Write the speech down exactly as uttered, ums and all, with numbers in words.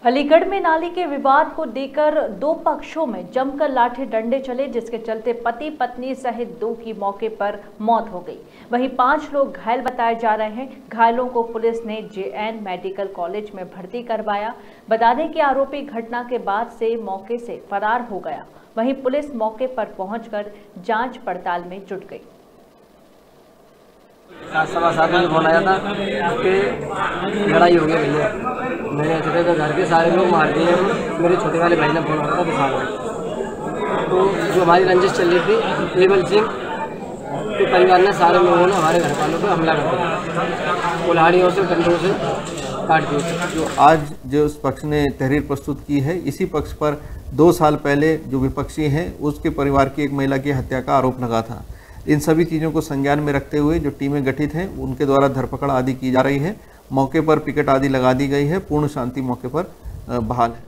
अलीगढ़ में नाली के विवाद को लेकर दो पक्षों में जमकर लाठी डंडे चले, जिसके चलते पति पत्नी सहित दो की मौके पर मौत हो गई। वहीं पांच लोग घायल बताए जा रहे हैं। घायलों को पुलिस ने जेएन मेडिकल कॉलेज में भर्ती करवाया। बता दें कि आरोपी घटना के बाद से मौके से फरार हो गया। वहीं पुलिस मौके पर पहुंचकर जांच पड़ताल में जुट गई। सात सवा सात बजे फोन आया था कि लड़ाई हो गई भैया। मेरे छोटे तो घर के सारे लोग मार दिए। मेरे छोटे वाले भाई ने फोन आया था बिहार में। तो जो हमारी रंजिश चल रही थी, लेवल सिंह के परिवार ने सारे लोगों ने हमारे घर वालों पर हमला कर दिया, कुल्हाड़ियों से डंडों से काट दिए। जो आज जो उस पक्ष ने तहरीर प्रस्तुत की है, इसी पक्ष पर दो साल पहले जो विपक्षी हैं उसके परिवार की एक महिला की हत्या का आरोप लगा था। इन सभी चीज़ों को संज्ञान में रखते हुए जो टीमें गठित हैं उनके द्वारा धरपकड़ आदि की जा रही है। मौके पर पिकेट आदि लगा दी गई है। पूर्ण शांति मौके पर बहाल है।